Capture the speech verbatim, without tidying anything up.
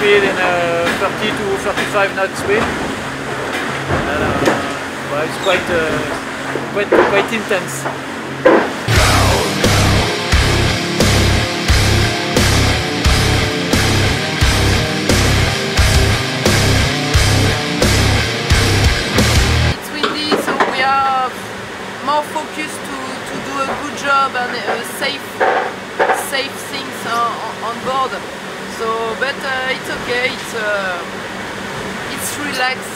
speed in uh, thirty to thirty-five knot speed. And, uh, well, it's quite, uh, quite, quite intense. It's windy, so we are more focused to, to do a good job and uh, safe, safe things on, on board. So, but uh, it's okay. It's uh, it's relaxed.